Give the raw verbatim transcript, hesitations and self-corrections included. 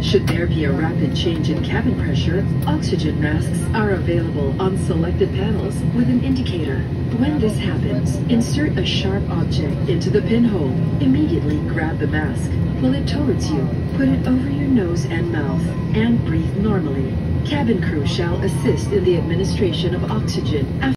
Should there be a rapid change in cabin pressure, oxygen masks are available on selected panels with an indicator. When this happens, insert a sharp object into the pinhole. Immediately grab the mask, pull it towards you, put it over your nose and mouth, and breathe normally. Cabin crew shall assist in the administration of oxygen after